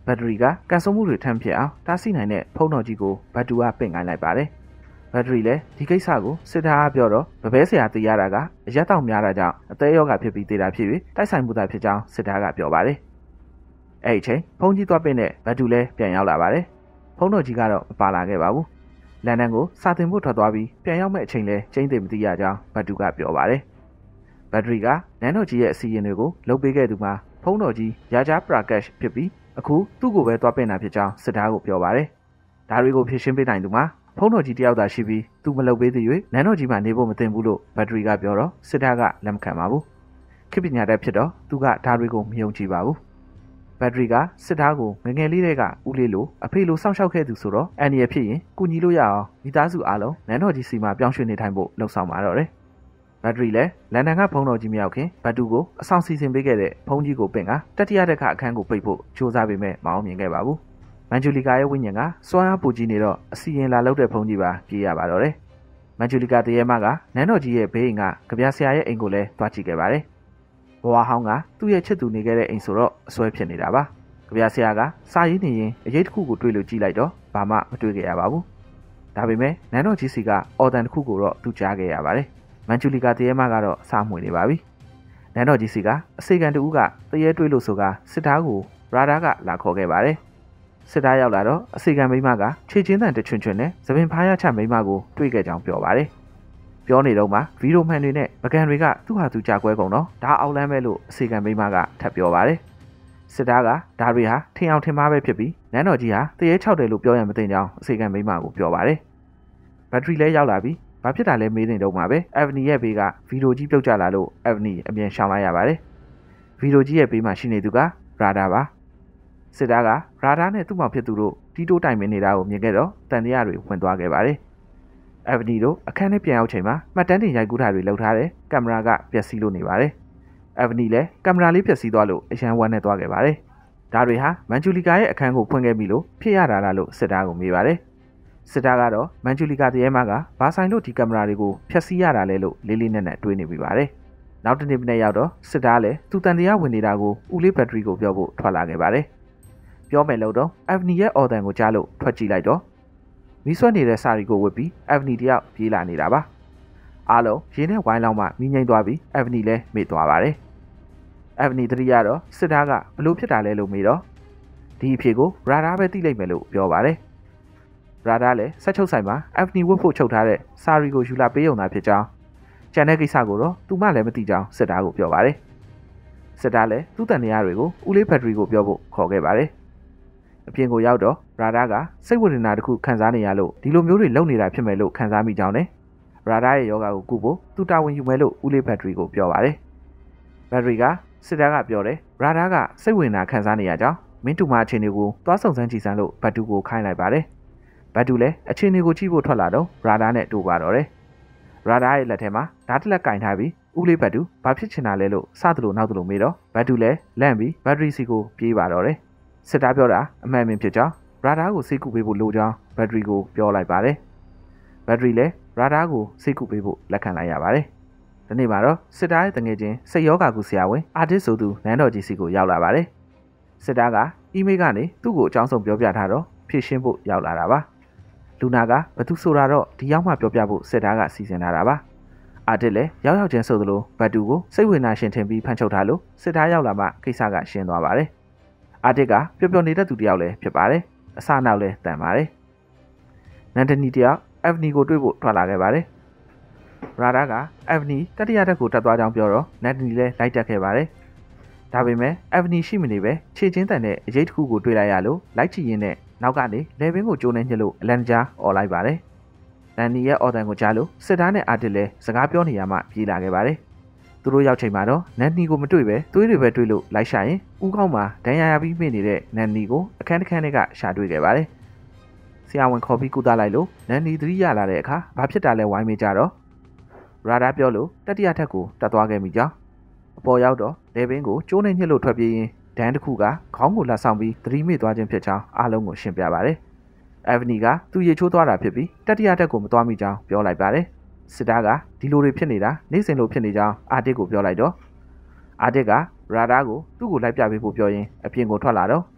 Speaker 1: ဘက်ထရီကကန်ဆယ်မှုတွေထမ်းဖြစ်အောင်တားဆီးနိုင်တဲ့ဖုန်းတော်ကြီးကိုဘတ်တူကပင့်ကိုင်းလိုက်ပါတယ်ဘက်ထရီလည်းဒီကိစ္စကိုစစ်သားပြောတော့ဗပဲဆရာသိရတာကအရက်တောင်များတာကြောင့်အသေးရောဂါဖြစ်ပြီးသေးတာဖြစ်ပြီးတိုက်ဆိုင်မှုသာဖြစ်ကြောင်းစစ်သားကပြောပါတယ်အဲ့အချိန်ဖုန်းကြီးသွားပင့်တဲ့ဘတ်တူလည်းပြန်ရောက်လာပါတယ်ဖုန်းတော်ကြီးကတော့မပါလာခဲ့ပါဘူးလန်ဒန်ကိုစာတင်ဖို့ထွက်သွားပြီးပြန်ရောက်မဲ့အချိန်လဲကျင်းသိမသိရကြောင်းဘတ်တူကပြောပါတယ်ဘက်ထရီကနန်းတော်ကြီးရဲ့အစီအရင်တွေကိုလုပ်ပေးခဲ့သူမှာဖုန်းတော်ကြီးရာဂျာပရာကက်ရှ်ဖြစ်ပြီးအခုသူ့ကိုပဲသွားပင့်တာဖြစ်ကြောင်းစစ်သားကိုပြောပါတယ်ဒါတွေကိုဖြည့်ရှင်းပေးနိုင်သူမှာဖုန်းတော်ကြီးတယောက်သာရှိပြီးသူမလုပ်ပေးသေး၍နန်းတော်ကြီးမှာနေဖို့မသင့်ဘူးလို့ဘက်ထရီကပြောတော့စစ်သားကလက်မခံပါဘူးခေတ်ပညာတတ်ဖြစ်တော့သူကဒါတွေကိုမယုံကြည်ပါဘူးဘက်ထရီကစစ်သားကိုငငယ်လေးတွေကဦးလေးလိုအဖေလိုစောင့်ရှောက်ခဲ့သူဆိုတော့အန်ဒီရဖြစ်ရင်ကူညီလို့ရအောင်မိသားစုအားလုံးနန်းတော်ကြီးစီမှာပြောင်းရွှေ့နေထိုင်ဖို့လှုံ့ဆော်ပါတော့တယ်ဘက်ထရီလည်းလန်ဒန်ကဖုန်းတော်ကြီးမရောက်ခင်ဘတ်တူကိုအဆောင်စီစဉ်ပေးခဲ့တဲ့ဖုန်းကြီးကိုပင့်ကတတိယတက်ခအခန်းကိုပိတ်ဖို့ကြိုးစားပေမဲ့မအောင်မြင်ခဲ့ပါဘူးမန်ဂျူလီကာရဲ့ဝိညာဉ်ကစွမ်းအားပူကြီးနေတော့အစီရင်လာလောက်တဲ့ဖုန်းကြီးပါပြေးရပါတော့တယ်မန်ဂျူလီကာတရေမကနန်းတော်ကြီးရဲ့ဘေးအိမ်ကကြပြဆရာရဲ့အိမ်ကိုလည်းတွားကြည့်ခဲ့ပါတယ်ဘဝဟောင်းကသူ့ရဲ့ချစ်သူနေခဲ့တဲ့အိမ်ဆိုတော့အစွဲဖြစ်နေတာပါကြပြဆရာကစာရေးနေရင်အရေးတစ်ခုကိုတွေ့လို့ကြည့်လိုက်တော့ဘာမှမတွေ့ခဲ့ရပါဘူးဒါပေမဲ့နန်းတော်ကြီးစီကအော်တန်တစ်ခုကိုတော့သူကြားခဲ့ရပါတယ်မန်ဂျူလီကာတရေမကတော့စားမွေနေပါပြီနန်းတော်ကြီးစီကအစေကန်တူကတရေတွေးလို့ဆိုကစစ်သားကိုရာဒါကလာခေါ်ခဲ့ပါတယ်စစ်သားရောက်လာတော့အစေကန်မိမကခြေချင်းတန်တချွင်ချွင်နဲ့သပင်ဖားရချမိမကိုတွေ့ခဲ့ကြောင်းပြောပါတယ်ပြောနေတော့မှဗီဒီယိုမှန်တွေနဲ့ပကံတွေကသူ့ဟာသူကြာကွဲကုန်တော့ဒါအောက်လမ်းပဲလို့အစေကန်မိမကထပ်ပြောပါတယ်စစ်သားကဒါတွေဟာထင်အောင်ထင်မှားပဲဖြစ်ပြီးနန်းတော်ကြီးဟာတရေ၆တယ်လို့ပြောရမသိကြောင်းအစေကန်မိမကိုပြောပါတယ်ဘက်ထရီလည်းရောက်လာပြီးဘာဖြစ်တာလဲမေးနေတော့မှာပဲအက်ဗနီရဲ့ဘေးကဗီဒီယိုကြီးပြုတ်ကျလာလို့အက်ဗနီအမြန်ရှောင်လိုက်ရပါတယ်ဗီဒီယိုကြီးရဲ့ဘေးမှာရှိနေသူကရာဒါပါစစ်သားကရာဒါနဲ့သူ့မောင်ဖြစ်သူတို့တီးတိုးတိုင်ပင်နေတာကိုမြင်ခဲ့တော့တန်တရားတွေဝင်သွားခဲ့ပါတယ်အက်ဗနီတို့အခန်းထဲပြန်ရောက်ချိန်မှာမှတ်တမ်းတင်ရိုက်ကူးတာတွေလုပ်ထားတယ်ကင်မရာကပျက်စီးလို့နေပါတယ်အက်ဗနီလည်းကင်မရာလေးပျက်စီးသွားလို့အရန်ဝမ်းနဲ့သွားခဲ့ပါတယ်ဒါတွေဟာမန်ဂျူလီကာရဲ့အခန်းကိုဖွင့်ခဲ့ပြီလို့ဖြစ်ရတာလားလို့စစ်သားကိုမေးပါတယ်စစ်သားကတော့မန်ဂျူလီကာတရေမကဘာဆိုင်လို့ဒီကင်မရာတွေကိုဖျက်ဆီးရတာလဲလို့လေးလေးနက်နက်တွေးနေပြီပါတယ်။နောက်တစ်နေ့နဲ့ရောက်တော့စစ်သားလည်းသူတန်တရားဝင်နေတာကိုဦးလေးဘက်ထရီကိုပြောဖို့ထွက်လာခဲ့ပါတယ်။ပြောမယ်လို့တော့အက်ဗနီရဲ့အော်တန်ကိုကြားလို့ထွက်ကြည့်လိုက်တော့မီးဆွဲနေတဲ့စာရီကိုဝစ်ပြီးအက်ဗနီတယောက်ပြေးလာနေတာပါ။အားလုံးရင်းနဲ့ဝိုင်းလောက်မှမီးငိမ့်သွားပြီးအက်ဗနီလည်းမေ့သွားပါတယ်။အက်ဗနီတတိယတော့စစ်သားကဘလို့ဖြစ်တာလဲလို့မေးတော့ဒီအဖြေကိုရာဒါပဲသိလိုက်မယ်လို့ပြောပါတယ်။ရာဒါလည်းဆက်ချုပ်ဆိုင်မှာအက်ဗနီဝတ်ဖို့ချုပ်ထားတဲ့စာရီကိုယူလာပေးုံသာဖြစ်ကြောင်းကျန်တဲ့ကိစ္စကိုတော့သူမှလည်းမသိကြောင်းစစ်သားကိုပြောပါတယ်စစ်သားလည်းသူ့တန်တရားတွေကိုဦးလေးဘက်ထရီကိုပြောဖို့ခေါ်ခဲ့ပါတယ်အပြင်ကိုရောက်တော့ရာဒါကစိတ်ဝေဒနာတစ်ခုခံစားနေရလို့ဒီလိုမျိုးတွေလုပ်နေတာဖြစ်မယ်လို့ခံစားမိကြောင်းနဲ့ရာဒါရဲ့ယောဂါကိုကုဖို့သူတာဝန်ယူမယ်လို့ဦးလေးဘက်ထရီကိုပြောပါတယ်ဘက်ထရီကစစ်သားကပြောတယ်ရာဒါကစိတ်ဝေဒနာခံစားနေရကြောင်းမင်းတူမအခြေအနေကိုသွားစုံစမ်းကြည့်စမ်းလို့ဘတ်တူကိုခိုင်းလိုက်ပါတယ်ဘတ်တူလည်းအခြေအနေကိုကြည့်ဖို့ထွက်လာတော့ရာဒါနဲ့တူပါတော့တယ်ရာဒါရဲ့လက်ထဲမှာဓာတ်တလက်ကင်ထားပြီးဦးလေးဘတ်တူဘာဖြစ်ချင်တာလဲလို့စသလိုနောက်သလိုမေးတော့ဘတ်တူလည်းလန့်ပြီးဘက်ထရီစီကိုပြေးပါတော့တယ်စစ်သားပြောတာအမှန်ပင်ဖြစ်ကြောင်းရာဒါကိုစိတ်ကူပေးဖို့လိုကြောင်းဘက်ထရီကိုပြောလိုက်ပါတယ်ဘက်ထရီလည်းရာဒါကိုစိတ်ကူပေးဖို့လက်ခံလိုက်ရပါတယ်ဒီနေ့မှာတော့စစ်သားရဲ့တငယ်ချင်းစိတ်ယောဂါကူဆရာဝန်အာတစ်ဆိုသူနန်းတော်ကြီးစီကိုရောက်လာပါတယ်စစ်သားကအီးမေးလ်ကနေသူ့ကိုအကြောင်းစုံပြောပြထားတော့ဖြည့်ရှင်းဖို့ရောက်လာတာပါလူနာကဘသူဆိုတာတော့ဒီရောက်မှပြောပြဖို့စစ်သားကစီစဉ်ထားတာပါအာတစ်လည်းရောက်ရောက်ချင်းဆိုသလိုဘတ်တူကိုစိတ်ဝင်နာရှင်ထင်ပြီးဖန်ချုပ်ထားလို့စစ်သားရောက်လာမှကိစ္စကရှင်းသွားပါတယ်အာတစ်ကပျော်ပျော်နေတဲ့သူတယောက်လည်းဖြစ်ပါတယ်အစနောက်လည်းတန်ပါတယ်နန်ဒနီတယောက်အက်ဗနီကိုတွေ့ဖို့ထွက်လာခဲ့ပါတယ်ရာဒါကအက်ဗနီတတိယတက်ကိုတက်သွားကြောင်းပြောတော့နန်ဒနီလည်းလိုက်တက်ခဲ့ပါတယ်ဒါပေမဲ့အက်ဗနီရှိမနေပဲခြေချင်းတန်တဲ့အရေးတစ်ခုကိုတွေ့လိုက်ရလို့လိုက်ချီရင်းနဲ့နောက်ကနေလေဘင်းကိုကျိုးနေညှလို့အလန်ဂျာអော်လိုက်ပါတယ်နန်နီရဲ့အော်တန်ကိုကြားလို့စစ်သားနဲ့အာတစ်လည်းစကားပြောနေရမှပြေးလာခဲ့ပါတယ်သူတို့ရောက်ချိန်မှာတော့နန်နီကိုမတွေ့ပဲသွေးတွေပဲတွေ့လို့လိုက်ရှာရင်ဦးခေါင်းမှာဒဏ်ရာရပြီးမိနေတဲ့နန်နီကိုအခန်းတစ်ခန်းတွေကရှာတွေ့ခဲ့ပါတယ်ဆရာဝန်ခေါ်ပြီးကုသလိုက်လို့နန်နီသတိရလာတဲ့အခါဘာဖြစ်တာလဲဝိုင်းမေးကြတော့ရာဒါပြောလို့တတိယထက်ကိုတက်သွားခဲ့မိကြောင်းအပေါ်ရောက်တော့လေဘင်းကိုကျိုးနေညှလို့ထွက်ပြေးရင်ဒန်းတစ်ခုကခေါင်းကိုလက်ဆောင်ပြီးသတိမေ့သွားခြင်းဖြစ်ကြောင်းအားလုံးကိုရှင်းပြပါတယ်။အက်ဗနီကသူ့ရေချိုးသွားတာဖြစ်ပြီးတတိယတက်ကိုမသွားမိကြောင်းပြောလိုက်ပါတယ်။စစ်သားကဒီလိုတွေဖြစ်နေတာနေ့စဉ်လိုဖြစ်နေကြောင်းအာတစ်ကိုပြောလိုက်တော့အာတစ်ကရာဒါကိုသူ့ကိုလိုက်ပြပေးဖို့ပြောရင်အပြင်ကိုထွက်လာတော့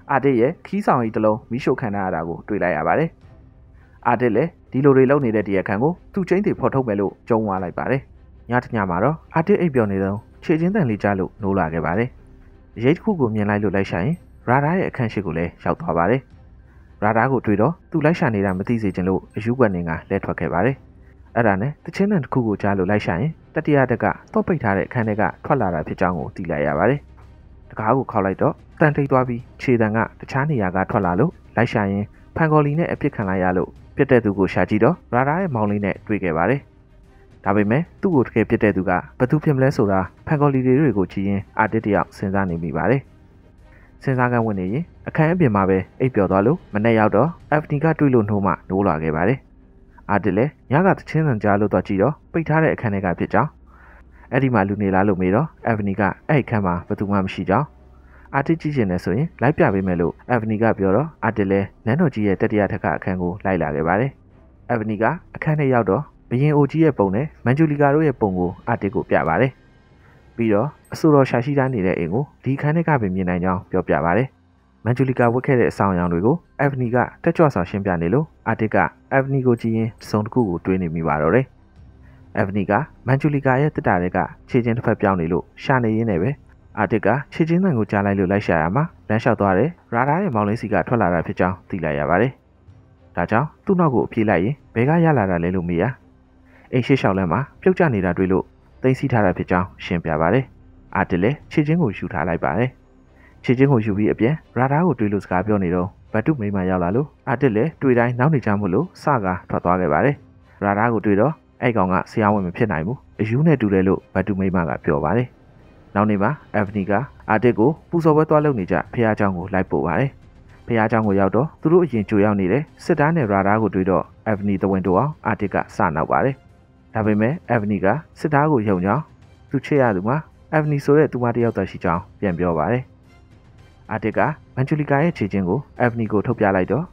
Speaker 1: အာတစ်ရဲ့ခီးဆောင်ကြီးတစ်လုံးမီးရှို့ခံရတာကိုတွေ့လိုက်ရပါတယ်။အာတစ်လည်းဒီလိုတွေလုပ်နေတဲ့တရားခံကိုသူ့ချင်းတွေဖော်ထုတ်မယ်လို့ကြုံသွားလိုက်ပါတယ်။ညတညမှာတော့အာတစ်အိပ်ပျော်နေတော့ခြေချင်းတန်လေးကြားလို့နိုးလာခဲ့ပါတယ်။ရိတ်တစ်ခုကိုမြင်လိုက်လို့လိုက်ရှာရင်ရာဒါရဲ့အခန်းရှိကိုလည်းရောက်သွားပါတယ်။ရာဒါကိုတွေ့တော့သူလိုက်ရှာနေတာမသိစေချင်လို့အယူကွက်နေကလဲထွက်ခဲ့ပါတယ်။အဲ့ဒါနဲ့တချင်းတန်တစ်ခုကိုကြားလို့လိုက်ရှာရင်တတိယတကတော့ပိတ်ထားတဲ့အခန်းထဲကထွက်လာတာဖြစ်ကြောင်းကိုသိလိုက်ရပါတယ်။တကားကိုခောက်လိုက်တော့တန်ထိတ်သွားပြီးခြေတံကတခြားနေရာကထွက်လာလို့လိုက်ရှာရင်ဖန်ကော်လီနဲ့အပြစ်ခံလိုက်ရလို့ပြစ်တဲ့သူကိုရှာကြည့်တော့ရာဒါရဲ့မောင်လေးနဲ့တွေ့ခဲ့ပါတယ်။ဒါပေမဲ့သူ့ကိုတကယ်ပြစ်တဲ့သူကဘသူဖြစ်မလဲဆိုတာဖန်ကော်လီတွေကိုကြည့်ရင်အာတစ်တယောက်စဉ်းစားနေမိပါတယ်။စဉ်းစားကဝင်နေရင်အခန်းအပြင်မှာပဲအိပ်ပျော်သွားလို့မနေ့ရောက်တော့ F D ကတွေ့လို့နှိုးမှနိုးလာခဲ့ပါတယ်။အာတစ်လည်းညကတချင်းစံကြားလို့တော့ကြည့်တော့ပိတ်ထားတဲ့အခန်းထဲကဖြစ်ကြောင်းအဲ့ဒီမှာလူနေလားလို့မေးတော့ F D ကအဲ့အခန်းမှာဘသူမှမရှိကြောင်းအာတစ်ကြည့်ချင်တယ်ဆိုရင်လိုက်ပြပေးမယ်လို့ F D ကပြောတော့အာတစ်လည်းနန်းတော်ကြီးရဲ့တတိယထပ်ကအခန်းကိုလိုက်လာခဲ့ပါတယ်။ F D ကအခန်းထဲရောက်တော့ဘရင်အိုကြီးရဲ့ပုံနဲ့မန်ဂျူလီကာတို့ရဲ့ပုံကိုအာတစ်ကိုပြပါတယ်။ပြီးတော့အဆိုတော်ရှာရှိသားနေတဲ့အိမ်ကိုဒီခန်းထဲကပဲမြင်နိုင်ကြောင်းပြောပြပါတယ်။မန်ဂျူလီကာဝတ်ခဲ့တဲ့အဆောင်အယောင်တွေကို F D ကတက်ကြွစွာရှင်းပြနေလို့အာတစ်က F D ကိုကြည့်ရင်စုံတစ်ခုကိုတွေးနေမိပါတော့တယ်။ F D ကမန်ဂျူလီကာရဲ့တက်တာတွေကခြေချင်းတစ်ဖက်ပြောင်းနေလို့ရှာနေရင်းနဲ့ပဲအာတစ်ကခြေချင်းတန်ကိုကြားလိုက်လို့လိုက်ရှာရမှာလမ်းလျှောက်သွားတယ်ရာဒါရဲ့မောင်လေးစီကထွက်လာတာဖြစ်ကြောင်းသိလိုက်ရပါတယ်။ဒါကြောင့်သူ့နောက်ကိုအပြေးလိုက်ရင်ဘယ်ကရလာတာလဲလို့မေးရအိမ်ရှိလျှောက်လမ်းမှာပြုတ်ကျနေတာတွေ့လို့သိမ်းစီးထားတာဖြစ်ကြောင်းရှင်းပြပါတယ်။အာတစ်လည်းခြေချင်းကိုယူထားလိုက်ပါတယ်။ခြေချင်းကိုယူပြီးအပြင်ရာဒါကိုတွေ့လို့စကားပြောနေတော့ဘတ်တုမိမရောက်လာလို့အာတစ်လည်းတွေ့တိုင်းနောက်နေကြမှုလို့စကားထွက်သွားခဲ့ပါတယ်။ရာဒါကိုတွေ့တော့အဲ့ကောင်ကဆရာဝန်မဖြစ်နိုင်ဘူးအယူနဲ့တူတယ်လို့ဘတ်တုမိမကပြောပါတယ်။နောက်နေ့မှာ F D ကအာတစ်ကိုပူစော်ပွဲသွားလုပ်နေကြဖះเจ้าကိုလိုက်ပို့ပါတယ်။ဖះเจ้าကိုရောက်တော့သူတို့အရင်ကြိုရောက်နေတဲ့စစ်သားနဲ့ရာဒါကိုတွေ့တော့ F D တဝင်းတို့အောင်အာတစ်ကစနောက်ပါတယ်။ဒါပေမဲ့ F D ကစစ်သားကိုယုံကြောင်းသူချစ်ရသူမှာ F D ဆိုတဲ့သူမတယောက်တည်းရှိကြောင်းပြန်ပြောပါတယ်။အာတစ်ကမန်ဂျူလီကာရဲ့ခြေချင်းကို F D ကိုထုတ်ပြလိုက်တော့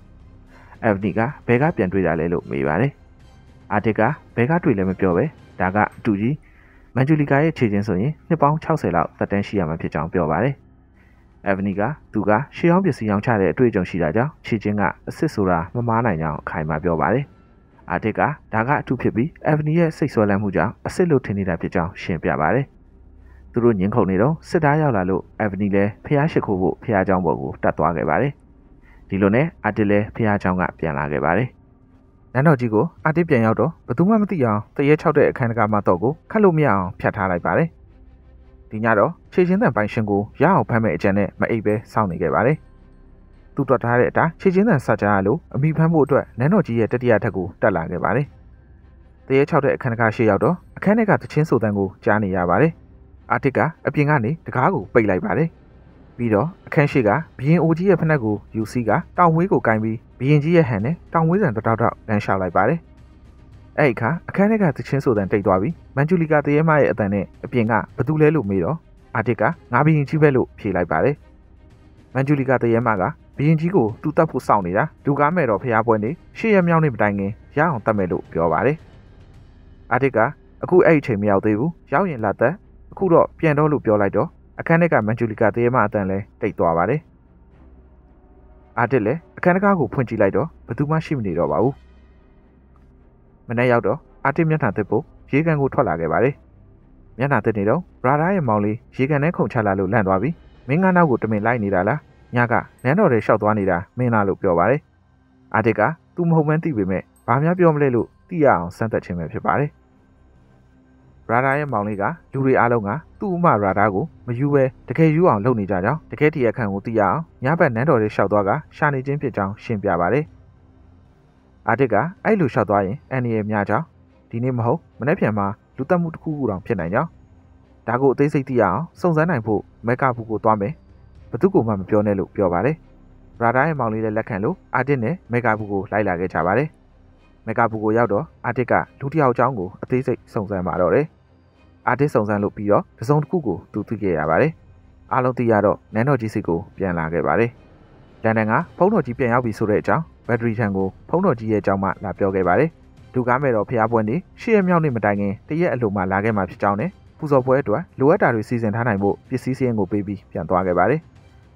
Speaker 1: F D ကဘယ်ကပြန်တွေ့တာလဲလို့မေးပါတယ်။အာတစ်ကဘယ်ကတွေ့လဲမပြောပဲဒါကအတူကြီးမန်ဂျူလီကာရဲ့ခြေချင်းဆိုရင်နှစ်ပေါင်း၆၀လောက်သက်တမ်းရှိရမှာဖြစ်ကြောင်းပြောပါတယ်။ F D ကသူကရှေးအောင်ပစ္စည်းရောင်းချတဲ့အတွေ့အကြုံရှိတာကြောင့်ခြေချင်းကအစ်စ်ဆိုတာမမားနိုင်ကြောင်းအခိုင်အမာပြောပါတယ်။အာတစ်ကဒါကအထူးဖြစ်ပြီး F D ရဲ့စိတ်ဆွဲလန်းမှုကြောင့်အစ်စ်လို့ထင်နေတာဖြစ်ကြောင်းရှင်းပြပါတယ်။သူတို့ညှင်းခုန်နေတော့စစ်သားရောက်လာလို့ F D လည်းဖះရှိခိုးဖို့ဖះเจ้าဘော်ကိုတတ်သွားခဲ့ပါတယ်။ဒီလိုနဲ့အာတစ်လည်းဖះเจ้าကပြန်လာခဲ့ပါတယ်။နန်းတော်ကြီးကိုအာတစ်ပြန်ရောက်တော့ဘသူမှမသိအောင်တရေချောက်တဲ့အခန်းတကာမှာတော့ကိုခတ်လို့မရအောင်ဖြတ်ထားလိုက်ပါတယ်။ဒီညတော့ခြေချင်းတန်ပိုင်ရှင်ကိုရအောင်ဖမ်းမဲ့အကြံနဲ့မအိပ်ပဲစောင့်နေခဲ့ပါတယ်။သူတွက်ထားတဲ့အတိုင်းခြေချင်းတန်ဆက်ကြရလို့အမိဖမ်းဖို့အတွက်နန်းတော်ကြီးရဲ့တတိယထပ်ကိုတက်လာခဲ့ပါတယ်။တရေချောက်တဲ့အခန်းတကာရှေ့ရောက်တော့အခန်းထဲကတချင်းဆိုတန်းကိုကြားနေရပါတယ်။အာတစ်ကအပြင်ကနေတကားကိုပိတ်လိုက်ပါတယ်။ပြီးတော့အခန်းရှိကဘရင်အိုကြီးရဲ့ဖနက်ကိုယူစီကတောင်ဝေးကိုကင်ပြီးဘရင်ကြီးရဲ့ဟန်နဲ့တောင်ဝေးဆန်တတောက်တောက်လမ်းလျှောက်လိုက်ပါတယ်။အဲ့ဒီအခါအခန်းထဲကသချင်းဆိုတန်တိတ်သွားပြီးမန်ဂျူလီကာတရေမရဲ့အတန်နဲ့အပြင်ကဘသူလဲလို့မေးတော့အာတစ်ကငါဘရင်ကြီးပဲလို့ဖြေလိုက်ပါတယ်။မန်ဂျူလီကာတရေမကဘရင်ကြီးကိုသူ့တပ်ဖို့စောင့်နေတာလူကားမဲ့တော့ဖျားပွဲနေရှေ့ရမြောင်းနေမတိုင်ခင်ရအောင်တတ်မယ်လို့ပြောပါတယ်။အာတစ်ကအခုအဲ့ဒီချိန်မရောက်သေးဘူးရောက်ရင်လာသက်အခုတော့ပြန်တော့လို့ပြောလိုက်တော့အခန်းထဲကမန်ဂျူလီကာတရေမအတန်လဲတိတ်သွားပါတယ်။အာတစ်လည်းအခန်းတကားကိုဖွင့်ကြည့်လိုက်တော့ဘသူမှရှိမနေတော့ပါဘူး။မနေ့ရောက်တော့အာတစ်မျက်နှာသစ်ဖို့ရေကန်ကိုထွက်လာခဲ့ပါတယ်။မျက်နှာသစ်နေတော့ရာဒါရဲ့မောင်လေးရေကန်ထဲခုန်ချလာလို့လန့်သွားပြီးမင်းကနောက်ကိုတမင်လိုက်နေတာလားညကနန်းတော်တွေရှောက်သွားနေတာမင်းလားလို့ပြောပါတယ်။အာတစ်ကသူ့မဟုတ်မှန်းသိပေမဲ့ဘာများပြောမလဲလို့သိရအောင်စမ်းသပ်ခြင်းပဲဖြစ်ပါတယ်။ရာဒါရဲ့မောင်လေးကလူတွေအားလုံးကသူ့ဥမရာဒါကိုမယူပဲတကယ်ယူအောင်လုပ်နေကြကြောင်းတကယ်တည်းအခန့်ကိုသိရအောင်ညဘက်နန်းတော်တွေရှောက်သွားကရှာနေခြင်းဖြစ်ကြောင်းရှင်းပြပါတယ်။အာတစ်ကအဲ့လိုရှောက်သွားရင်အန်နီရဲ့များကြောင်းဒီနေ့မဟုတ်မနေ့ပြန်မှာလူတက်မှုတစ်ခုခုတောင်ဖြစ်နိုင်ကြောင်းဒါကိုအသေးစိတ်သိရအောင်စုံစမ်းနိုင်ဖို့မဲကာဘူးကိုသွားမယ်ဘသူ့ကိုမှမပြောနဲ့လို့ပြောပါတယ်။ရာဒါရဲ့မောင်လေးလည်းလက်ခံလို့အာတစ်နဲ့မဲကာဘူးကိုလိုက်လာခဲ့ကြပါတယ်။မဲကာဘူးကိုရောက်တော့အာတစ်ကလူတစ်ယောက်အကြောင်းကိုအသေးစိတ်စုံစမ်းပါတော့တယ်။အာတစ်စုံစမ်းလို့ပြီးတော့တစုံတစ်ခုကိုသူသိခဲ့ရပါတယ်။အားလုံးသိရတော့နန်းတော်ကြီးစိတ်ကိုပြန်လာခဲ့ပါတယ်။လန်ဒန်ကဖုန်းတော်ကြီးပြန်ရောက်ပြီဆိုတဲ့အကြောင်းဘက်ထရီထံကိုဖုန်းတော်ကြီးရဲ့အကြောင်းမှလာပြောခဲ့ပါတယ်။လူကားမဲ့တော့ဖျားပွဲနေရှေ့ရမြောက်နေမတိုင်ခင်တရက်အလိုမှလာခဲ့မှဖြစ်ကြောင်းနဲ့ပူဇော်ပွဲအတွက်လိုအပ်တာတွေစီစဉ်ထားနိုင်ဖို့ပစ္စည်းစင်းကိုပေးပြီးပြန်သွားခဲ့ပါတယ်။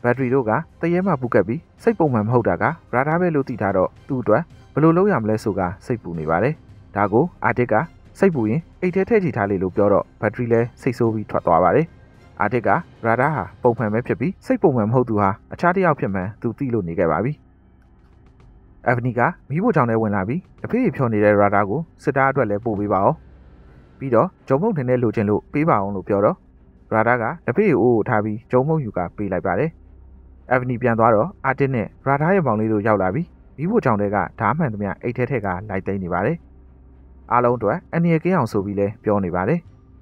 Speaker 1: ဘက်ထရီတို့ကတရဲမှပူကပ်ပြီးစိတ်ပုံမှန်မဟုတ်တာကရာဒါပဲလို့သိထားတော့သူ့အတွက်ဘယ်လိုလုပ်ရမလဲဆိုကစိတ်ပူနေပါတယ်ဒါကိုအာတစ်ကစိတ်ပူရင်အိတ်ထဲထည့်ကြည့်ထားလေလို့ပြောတော့ဘက်ထရီလည်းစိတ်ဆိုးပြီးထွက်သွားပါတယ်အာတစ်ကရာဒါဟာပုံမှန်ပဲဖြစ်ပြီးစိတ်ပုံမှန်မဟုတ်သူဟာအခြားတစ်ယောက်ဖြစ်မှန်းသူသိလို့နေခဲ့ပါပြီအဗနီကမီးဖိုချောင်းထဲဝင်လာပြီးတဖေးဖြောနေတဲ့ရာဒါကိုစစ်သားအတွက်လည်းပို့ပေးပါအောင်ပြီးတော့ဂျုံမုံထင်းနဲ့လိုချင်လို့ပေးပါအောင်လို့ပြောတော့ရာဒါကတဖေးကိုအိုးကိုထားပြီးဂျုံမုံယူကပေးလိုက်ပါတယ်အဗနီပြန်သွားတော့အာတစ်နဲ့ရာဒါရဲ့မောင်လေးတို့ရောက်လာပြီးမီးဖိုချောင်းထဲကဓားမှန်သမျှအိတ်ထဲထက်ကလိုက်သိမ်းနေပါတယ်အားလုံးအတွက်အန်နီရကင်းအောင်ဆိုပြီးလဲပြောနေပါတယ်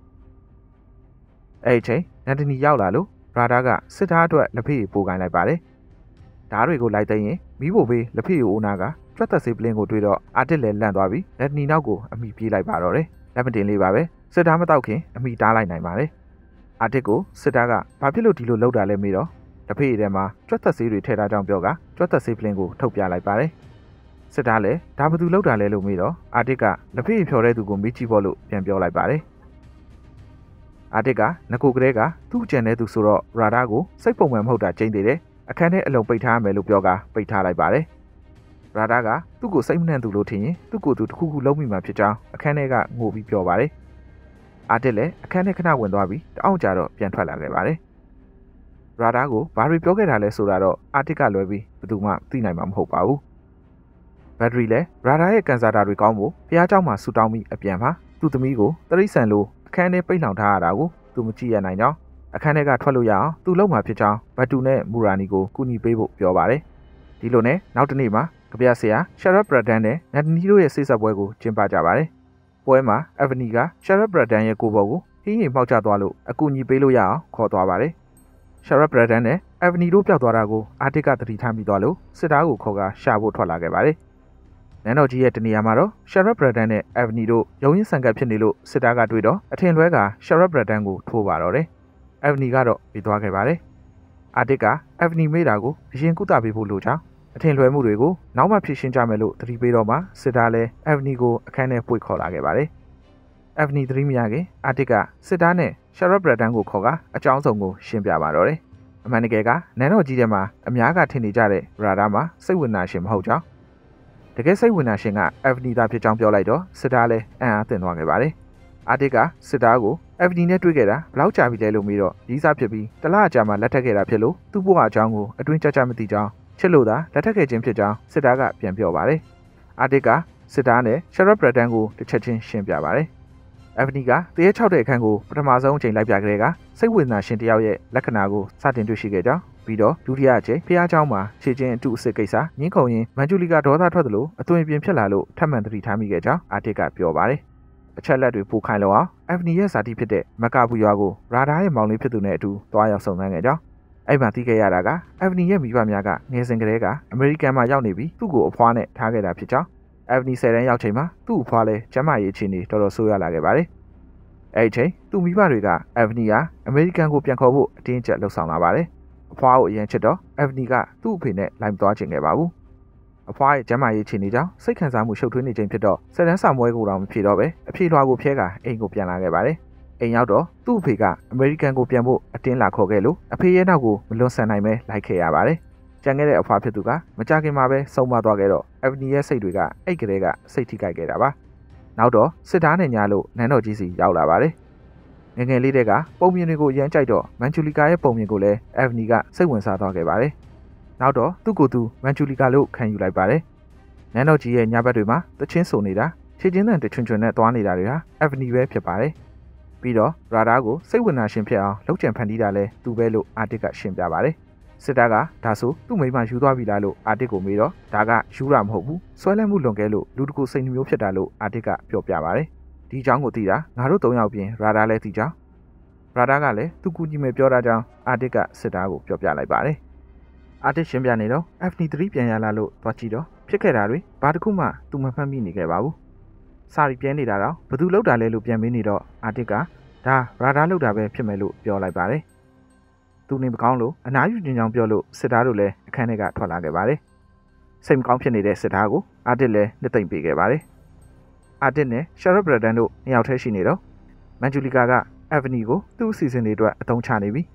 Speaker 1: အဲ့အချိန်နန်တနီရောက်လာလို့ရာဒါကစစ်သားအတွက်လက်ဖေးပို့ကိုင်းလိုက်ပါတယ်ဓားတွေကိုလိုက်သိမ်းရင်မီးဖိုပေးလက်ဖေးကိုအိုးနာကကြွက်သက်စေးပလင်းကိုတွေ့တော့အာတစ်လည်းလန့်သွားပြီးနန်တနီနောက်ကိုအမိပြေးလိုက်ပါတော့တယ်လက်မတင်လေးပါပဲစစ်သားမတောက်ခင်အမိတားလိုက်နိုင်ပါတယ်အာတစ်ကိုစစ်သားကဘာဖြစ်လို့ဒီလိုလောက်တာလဲမေးတော့လက်ဖေးထဲမှာကြွက်သက်စေးတွေထည့်ထားကြောင်းပြောကကြွက်သက်စေးပလင်းကိုထုတ်ပြလိုက်ပါတယ်စစ်သားလည်းဒါဘသူလောက်တာလဲလို့မေးတော့အာတစ်ကလက်ဖေးဖြော်တဲ့သူကိုမေးကြည့်ဖို့လို့ပြန်ပြောလိုက်ပါတယ်အာတစ်ကငကိုကလေးကသူ့ကြံတဲ့သူဆိုတော့ရာဒါကိုစိတ်ပုံမှန်မဟုတ်တာကျင်းသေးတယ်အခန်းထဲအလုံးပိတ်ထားမယ်လို့ပြောကပိတ်ထားလိုက်ပါတယ်ရာဒါကသူ့ကိုစိတ်မနှံ့သူလို့ထင်ရင်သူ့ကိုယ်သူတစ်ခုခုလုံးမိမှဖြစ်ကြောင်းအခန်းထဲကငိုပြီးပြောပါတယ်အာတစ်လည်းအခန်းထဲခဏဝင်သွားပြီးတအောင်ကြတော့ပြန်ထွက်လာခဲ့ပါတယ်ရာဒါကိုဘာတွေပြောခဲ့တာလဲဆိုတာတော့အာတစ်ကလွယ်ပြီးဘယ်သူမှသိနိုင်မှာမဟုတ်ပါဘူးဘက်ထရီလည်းရာဒါရဲ့ကန်ဆာတာတွေကောင်းဖို့ဖျားเจ้าမှာဆူတောင်းပြီးအပြန်မှာသူ့သမီးကိုတရိษံလိုအခန်းထဲပိတ်လှောင်ထားရတာကိုသူမကြည့်ရနိုင်ကြောင်းအခန်းထဲကထွက်လို့ရအောင်သူ့လုံးမှာဖြစ်ကြောင်းဘတ်တူနဲ့မူရာနီကိုကူညီပေးဖို့ပြောပါတယ်ဒီလိုနဲ့နောက်တစ်နေ့မှာကြပြဆရာရှာရက်ဘရဒန်နဲ့နန်တနီတို့ရဲ့စိတ်ဆက်ပွဲကိုကျင်းပကြပါတယ်ပွဲမှာအဗနီကရှာရက်ဘရဒန်ရဲ့ကိုဘော်ကိုဟင်းရင်မှောက်ချသွားလို့အကူအညီပေးလို့ရအောင်ခေါ်သွားပါတယ်ရှာရက်ဘရဒန်နဲ့အဗနီတို့ပျောက်သွားတာကိုအာတစ်ကသတိထားမိသွားလို့စစ်သားကိုခေါ်ကရှာဖို့ထွက်လာခဲ့ပါတယ်နန်းတော်ကြီးရဲ့တနေရာမှာတော့ရှာရက်ဘရဒန်နဲ့အဗနီတို့ရုံရင်းဆန်ကပ်ဖြစ်နေလို့စစ်သားကတွေ့တော့အထင်လွဲကရှာရက်ဘရဒန်ကိုထိုးပါတော့တယ်အဗနီကတော့ပြီးသွားခဲ့ပါတယ်အာတစ်ကအဗနီမေးတာကိုအရင်ကုသပေးဖို့လိုကြောင်းအထင်လွဲမှုတွေကိုနောက်မှဖြေရှင်းကြမယ်လို့သတိပေးတော့မှစစ်သားလည်းအဗနီကိုအခန်းထဲပွေခေါ်လာခဲ့ပါတယ်အဗနီသတိမရခင်အာတစ်ကစစ်သားနဲ့ရှာရက်ဘရဒန်ကိုခေါ်ကအကြောင်းစုံကိုရှင်းပြပါတော့တယ်အမှန်တကယ်ကနန်းတော်ကြီးထဲမှာအများကထင်နေကြတဲ့ရာဒါမှာစိတ်ဝင်စားရှင်မဟုတ်ကြောင်းတကယ်စိတ်ဝင်စားရှင်ကအဗနီသားဖြစ်ကြောင်းပြောလိုက်တော့စစ်သားလည်းအံ့အားသင့်သွားခဲ့ပါတယ်အာတစ်ကစစ်သားကိုအဗနီနဲ့တွေ့ခဲ့တာဘယ်လောက်ကြာပြီလဲလို့မေးတော့ရီးစားဖြစ်ပြီးတလားအကြာမှလက်ထပ်ခဲ့တာဖြစ်လို့သူ့ဘဝအကြောင်းကိုအတွင်းကြကြမသိကြောင်းချစ်လို့သာလက်ထပ်ခဲ့ခြင်းဖြစ်ကြောင်းစစ်သားကပြန်ပြောပါတယ်အာတစ်ကစစ်သားနဲ့ရှာရက်ဘရဒန်ကိုတစ်ချက်ချင်းရှင်းပြပါတယ်အဗနီကတရေချောက်တဲ့အခန်းကိုပထမဆုံးအချိန်လိုက်ပြကြတဲ့ကစိတ်ဝင်စားရှင်တယောက်ရဲ့လက္ခဏာကိုစတင်တွေ့ရှိခဲ့ကြောင်းပြီးတော့ဒုတိယအချိန်ဖျားเจ้าမှာခြေချင်းအတုအစစ်ကိစ္စငင်းခုန်ရင်မန်ဂျူလီကဒေါသထွက်သလိုအသွင်ပြင်ဖြစ်လာလို့ထပ်မံသတိထားမိခဲ့ကြောင်းအာတစ်ကပြောပါတယ်အချက်လက်တွေပိုခိုင်လုံအောင်အဗနီရဲ့ဇာတိဖြစ်တဲ့မကာဘူရွာကိုရာဒါရဲ့မောင်လေးဖြစ်သူနဲ့အတူတွားရောက်ဆုံစမ်းခဲ့ကြောင်းအဲ့မှာသိခဲ့ရတာကအဗနီရဲ့မိဘများကငယ်စဉ်ကတည်းကအမေရိကန်မှာရောက်နေပြီးသူ့ကိုအဖွားနဲ့ထားခဲ့တာဖြစ်ကြောင်းအဗနီဆယ်တန်းရောက်ချိန်မှာသူ့အဖွားလည်းကျန်းမာရေးအခြေအနေတော်တော်ဆိုးရွားလာခဲ့ပါတယ်အဲ့ဒီချိန်သူ့မိဘတွေကအဗနီကအမေရိကန်ကိုပြန်ခေါ်ဖို့အတင်းအကျပ်လှုံ့ဆော်လာပါတယ်အဖွားကိုအရင်ချစ်တော့အဗနီကသူ့အဖေနဲ့လိုက်မသွားချင်ခဲ့ပါဘူးအဖွားရဲ့ကျန်းမာရေးအခြေအနေကြောင့်စိတ်ခံစားမှုရှုပ်ထွေးနေချိန်ဖြစ်တော့ဆယ်တန်းစာမွဲကိုတော့မဖြေတော့ပဲအဖြေလွှာကိုဖျဲကအိမ်ကိုပြန်လာခဲ့ပါတယ်အိမ်ရောက်တော့သူ့အဖေကအမေရိကန်ကိုပြန်ဖို့အတင်းလာခေါ်ခဲ့လို့အဖေရဲ့နောက်ကိုမလွန်ဆန်နိုင်ပဲလိုက်ခဲ့ရပါတယ်ကျန်ခဲ့တဲ့အဖွားဖြစ်သူကမကြခင်မှာပဲဆုံးမသွားခဲ့တော့အဗနီရဲ့စိတ်တွေကအဲ့ကလေးကစိတ်ထိခိုက်ခဲ့တာပါနောက်တော့စစ်သားနဲ့ညာလို့နန်းတော်ကြီးစီရောက်လာပါတယ်ငငယ်လေးတဲ့ကပုံမြင်တွေကိုရမ်းကြိုက်တော့မန်ဂျူလီကာရဲ့ပုံမြင်ကိုလည်းအဗနီကစိတ်ဝင်စားသွားခဲ့ပါတယ်နောက်တော့သူ့ကိုယ်သူမန်ဂျူလီကာလို့ခံယူလိုက်ပါတယ်နန်းတော်ကြီးရဲ့ညဘက်တွေမှာတချင်းဆိုနေတာခြေချင်းတန်တချွန်ချွန်နဲ့သွားနေတာတွေဟာအဗနီပဲဖြစ်ပါတယ်ပြီးတော့ရာဒါကိုစိတ်ဝင်စားရှင်ဖြစ်အောင်လှုပ်ကြံဖန်တီးတာလဲသူပဲလို့အာတစ်ကရှင်းပြပါတယ်စစ်တပ်ကဒါဆိုသူ့မိမယူသွားပြီလားလို့အာတစ်ကိုမေးတော့ဒါကယူတာမဟုတ်ဘူးဆွဲလန်းမှုလွန်ကဲလို့လူတကူစိတ်နှမျိုးဖြစ်တာလို့အာတစ်ကပြောပြပါတယ်ဒီအကြောင်းကိုသိတာငါတို့သုံးယောက်ပြင်ရာဒါလည်းသိကြောင်းရာဒါကလည်းသူကူညီမယ်ပြောတာကြောင့်အာတစ်ကစစ်သားကိုပြောပြလိုက်ပါတယ်အာတစ်ရှင်းပြနေတော့ အဖ် သရီပြန်ရလာလို့သွားကြည့်တော့ဖြစ်ခဲ့တာတွေဘာတစ်ခုမှသူမမှတ်မိနေခဲ့ပါဘူးစာရီပြဲနေတာတော့ဘသူလောက်တာလဲလို့ပြန်မေးနေတော့အာတစ်ကဒါရာဒါလောက်တာပဲဖြစ်မယ်လို့ပြောလိုက်ပါတယ်သူနေမကောင်းလို့အနားယူခြင်းကြောင့်ပြောလို့စစ်သားတို့လည်းအခန်းထဲကထွက်လာခဲ့ပါတယ်စိတ်မကောင်းဖြစ်နေတဲ့စစ်သားကိုအာတစ်လည်းနှစ်သိမ့်ပေးခဲ့ပါတယ်အာတစ်နဲ့ရှာရက်ဘရဒန်တို့နှစ်ယောက်တည်းရှိနေတော့မန်ဂျူလီကာကအဗနီကိုသူ့အစီအစဉ်တွေအတွက်အသုံးချနေပြီ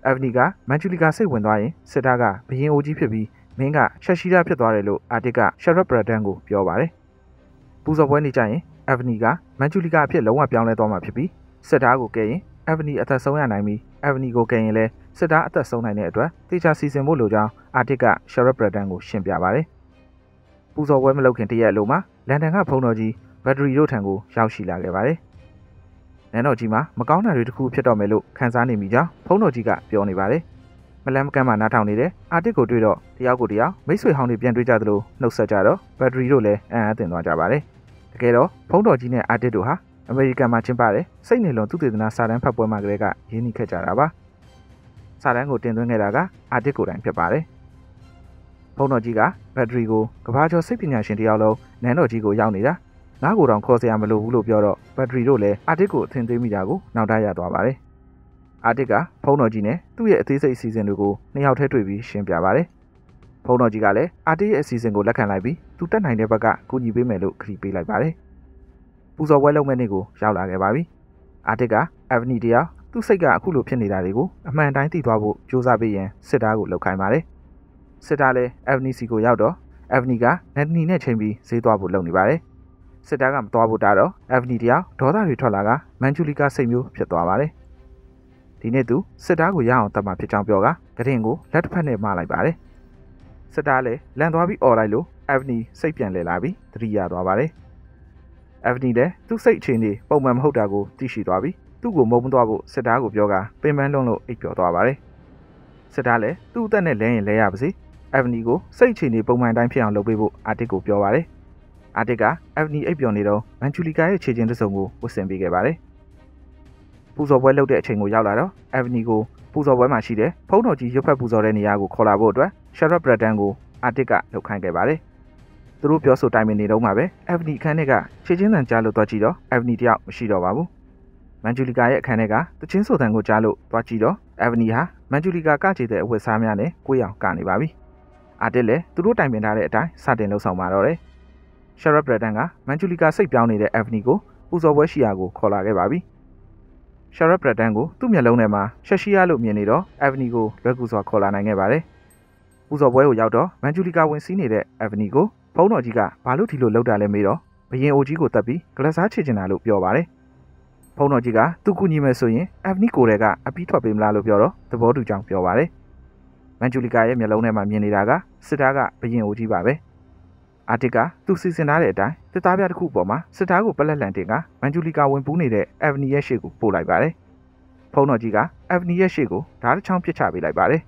Speaker 1: Avni က Manjulika စိတ်ဝင်သွားရင်စစ်သားကဘရင်အိုကြီးဖြစ်ပြီးမင်းကရှက်ရှိတာဖြစ်သွားတယ်လို့အာတစ်က Sharad Bradan ကိုပြောပါတယ်ပူဇော်ပွဲနေကြရင် Avni က Manjulika အဖြစ်လုံးဝပြောင်းလဲသွားမှာဖြစ်ပြီးစစ်သားကိုကဲရင် Avni အသက်ဆုံးရနိုင်ပြီး Avni ကိုကဲရင်လည်းစစ်သားအသက်ဆုံးနိုင်တဲ့အတွက်တေချာစီစဉ်ဖို့လိုကြောင်းအာတစ်က Sharad Bradan ကိုရှင်းပြပါတယ်ပူဇော်ပွဲမလုပ်ခင်တရက်အလိုမှာလန်ဒန်ကဖုန်းတော်ကြီးဘက်ထရီတို့ထံကိုရောက်ရှိလာခဲ့ပါတယ်နန်းတော်ကြီးမှာမကောင်းတာတွေတခုဖြစ်တော့မယ်လို့ခန်းစားနေမိကြောင်းဖုန်းတော်ကြီးကပြောနေပါတယ်မလန်းမကမ်းမှနားထောင်နေတဲ့အာတစ်ကိုတွေ့တော့တယောက်ကိုတယောက်မိတ်ဆွေဟောင်းတွေပြန်တွေ့ကြသလိုနှုတ်ဆက်ကြတော့ဘက်ထရီတို့လည်းအံ့အားသင့်သွားကြပါတယ်တကယ်တော့ဖုန်းတော်ကြီးနဲ့အာတစ်တို့ဟာအမေရိကန်မှာကျင်းပတဲ့စိတ်နေလွန်သုတေသနစာတမ်းဖတ်ပွဲမှာကလေးကရင်းနှီးခဲ့ကြတာပါစာတမ်းကိုတင်သွင်းခဲ့တာကအာတစ်ကိုယ်တိုင်ဖြစ်ပါတယ်ဖုန်းတော်ကြီးကဘက်ထရီကိုကဘာကျော်စိတ်ပညာရှင်တယောက်လုံးနန်းတော်ကြီးကိုရောက်နေတာငါ့ကိုတောင်ခေါ်စရာမလိုဘူးလို့ပြောတော့ဘက်ထရီတို့လည်းအာတစ်ကိုအထင်သေးမိတာကိုနောက်တရရသွားပါတယ်အာတစ်ကဖုန်းတော်ကြီးနဲ့သူ့ရဲ့အသေးစိတ်အစီအစဉ်တွေကိုနှစ်ယောက်တည်းတွေ့ပြီးရှင်းပြပါတယ်ဖုန်းတော်ကြီးကလည်းအာတစ်ရဲ့အစီအစဉ်ကိုလက်ခံလိုက်ပြီးသူတက်နိုင်တဲ့ဘက်ကကူညီပေးမယ်လို့ခရီးပေးလိုက်ပါတယ်ပူဇော်ပွဲလုပ်မဲ့နေ့ကိုရောက်လာခဲ့ပါပြီအာတစ်က Avni တယောက်သူ့စိတ်ကအခုလိုဖြစ်နေတာတွေကိုအမှန်တိုင်းသိသွားဖို့ကြိုးစားပေးရန်စစ်သားကိုလှုပ်ခိုင်းပါတယ်စစ်သားလည်း Avni စီကိုရောက်တော့ Avni က Nandini နဲ့ချိန်ပြီးဈေးသွားဖို့လုပ်နေပါတယ်စစ်သားကမသွားဖို့တားတော့ Avni တယောက်ဒေါသတွေထွက်လာက Manjulika စိတ်မျိုးဖြစ်သွားပါတယ်ဒီနေ့သူစစ်သားကိုရအောင်တတ်မှဖြစ်ကြောင်းပြောကကရင်ကိုလက်တစ်ဖက်နဲ့မလိုက်ပါတယ်စစ်သားလည်းလန်သွားပြီးអော်လိုက်လို့ Avni စိတ်ပြန်လဲလာပြီးသတိရသွားပါတယ်Avni လည်းသူ့စိတ်အခြေအနေပုံမှန်မဟုတ်တာကိုသိရှိသွားပြီးသူ့ကိုမုံမသွားဖို့စစ်သားကိုပြောကပင်ပန်းလုံးလို့အိပ်ပျော်သွားပါတယ်စစ်သားလည်းသူ့အသက်နဲ့လဲရင်လဲရပါစေAvni ကိုစိတ်အခြေအနေပုံမှန်တိုင်းဖြစ်အောင်လုပ်ပေးဖို့အာတစ်ကိုပြောပါတယ်အာတစ်က Avni အိပ်ပျော်နေတော့ Manjulika ရဲ့ခြေချင်းတစ်စုံကိုဝတ်ဆင်ပေးခဲ့ပါတယ်ပူဇော်ပွဲလုပ်တဲ့အချိန်ကိုရောက်လာတော့ Avni ကိုပူဇော်ပွဲမှာရှိတဲ့ဖုန်းတော်ကြီးရွတ်ဖက်ပူဇော်တဲ့နေရာကိုခေါ်လာဖို့အတွက် Sharad Bradan ကိုအာတစ်ကလှုပ်ခိုင်းခဲ့ပါတယ်သူတို့ပြောဆိုတိုင်ပင်နေတော့မှပဲ Avni အခန်းထဲကခြေချင်းတန်ကြားလို့တွားကြည့်တော့ Avni တယောက်မရှိတော့ပါဘူးManjulika ရဲ့အခန်းထဲကတချင်းဆိုတန်ကိုကြားလို့တွားကြည့်တော့ Avni ဟာ Manjulika ကကြည့်တဲ့အဝတ်စားများနဲ့ကိုယ်ရောင်ကနေပါပြီအာတစ်လည်းသူတို့တိုင်ပင်ထားတဲ့အတိုင်းစတင်လှုပ်ဆောင်ပါတော့တယ်Sharad Bradan က Manjulika စိတ်ပြောင်းနေတဲ့ Avni ကိုပူဇော်ပွဲရှိရာကိုခေါ်လာခဲ့ပါပြီSharad Bradan ကိုသူ့မျက်လုံးထဲမှာရှက်ရှိရလို့မြင်နေတော့ Avni ကိုလွယ်ကူစွာခေါ်လာနိုင်ခဲ့ပါတယ်ပူဇော်ပွဲကိုရောက်တော့ Manjulika ဝင်စီးနေတဲ့ Avni ကိုဖုန်းတော်ကြီးကဘာလို့ဒီလိုလုပ်တာလဲမေးတော့ဘရင်အိုကြီးကိုတက်ပြီးဂလက်စားချစ်ချင်တာလို့ပြောပါတယ်ဖုန်းတော်ကြီးကသူ့ကူညီမယ်ဆိုရင် Avni ကိုယ်တည်းကအပီးထွက်ပေးမလားလို့ပြောတော့သဘောတူကြောင်းပြောပါတယ်Manjulika ရဲ့မျက်လုံးထဲမှာမြင်နေတာကစစ်သားကဘရင်အိုကြီးပါပဲအာတစ်ကသူစီစဉ်ထားတဲ့အတိုင်းစစ်သားပြတစ်ခုပေါ်မှာစစ်သားကိုပလက်လန်တင်က Manjulika ဝင်ပူးနေတဲ့ Avni ရဲ့ရှေ့ကိုပို့လိုက်ပါတယ်ဖုန်းတော်ကြီးက Avni ရဲ့ရှေ့ကိုဓာတ်တစ်ချောင်းပစ်ချပေးလိုက်ပါတယ်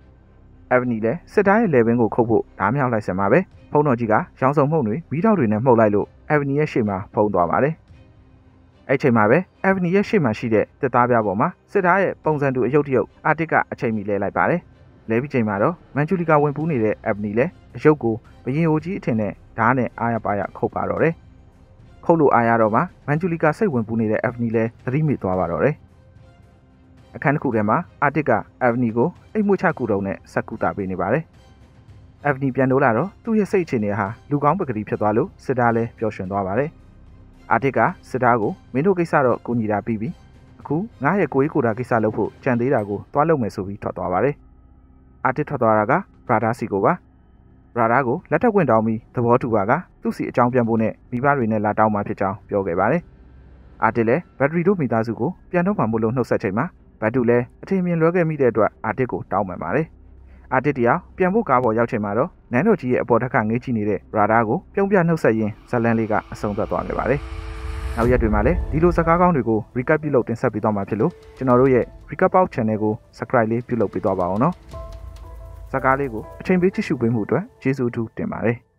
Speaker 1: Avni လည်းစစ်သားရဲ့လေပင်ကိုခုတ်ဖို့ဓာတ်မြောက်လိုက်စင်ပါပဲဖုန်းတော်ကြီးကရောင်စုံမှုန့်တွေမီးတောက်တွေနဲ့မှုတ်လိုက်လို့ Avni ရဲ့ရှေ့မှာဖုံးသွားပါတယ်အဲ့ချိန်မှာပဲ Avni ရဲ့ရှေ့မှာရှိတဲ့စစ်သားပြပေါ်မှာစစ်သားရဲ့ပုံစံတူအယုတ်တရုတ်အာတစ်ကအချိန်မီလဲလိုက်ပါတယ်လဲပြီးချိန်မှာတော့ Manjulika ဝင်ပူးနေတဲ့ Avni လည်းအယုတ်ကိုဘရင်အိုကြီးအထင်နဲ့ဓာတ်နဲ့အားရပါရခုတ်ပါတော့တယ်ခုတ်လို့အားရတော့မှ Manjulika စိတ်ဝင်ပူးနေတဲ့ Avni လည်းသတိမိသွားပါတော့တယ်အခန်းတစ်ခုထဲမှာအာတစ်က Avni ကိုအိမ်မွေးချကူတုံနဲ့ဆက်ကူတာပေးနေပါတယ်Avni ပြန်လို့လာတော့သူ့ရဲ့စိတ်အခြေအနေဟာလူကောင်းပကတိဖြစ်သွားလို့စစ်သားလည်းပျော်ရွှင်သွားပါတယ်အာတစ်ကစစ်သားကိုမင်းတို့ကိစ္စတော့ကူညီတာပြီးပြီအခုငါရဲ့ကိုကြီးကိုတာကိစ္စလုပ်ဖို့ကြံသေးတာကိုတွားလုပ်မယ်ဆိုပြီးထွက်သွားပါတယ်အာတစ်ထွက်သွားတာကဘရာဒါစီကိုပါဘရာဒါကိုလက်ထပ်ဝင်တောင်းပြီးသဘောတူပါကသူ့စီအကြောင်းပြန်ဖို့နဲ့မိဘတွေနဲ့လာတောင်းမှဖြစ်ကြောင်းပြောခဲ့ပါတယ်အာတစ်လည်းဘက်ထရီတို့မိသားစုကိုပြန်တော့မှမလို့နှုတ်ဆက်ချိန်မှာဘတ်တူလည်းအထင်မြင်လွဲခဲ့မိတဲ့အတွက်အာတစ်ကိုတောင်းပန်ပါတယ်အာတစ်တရားပြန်ဖို့ကားပေါ်ရောက်ချိန်မှာတော့နန်းတော်ကြီးရဲ့အပေါ်ထက်ကငေးကြည့်နေတဲ့ရာဒါကိုပြုံးပြနှုတ်ဆက်ရင်းဇလန်လေးကအဆုံးသတ်သွားခဲ့ပါတယ်နောက်ရက်တွေမှာလည်းဒီလိုစကားကောင်းတွေကို recap ပြုလုပ်တင်ဆက်ပေးသွားမှာဖြစ်လို့ကျွန်တော်တို့ရဲ့ recap out channel ကို subscribe လေးပြုလုပ်ပေးသွားပါအောင်နော်စကားလေးကိုအချိန်ပေးကြည့်ရှုပေးမှုအတွက်ကျေးဇူးအထူးတင်ပါတယ်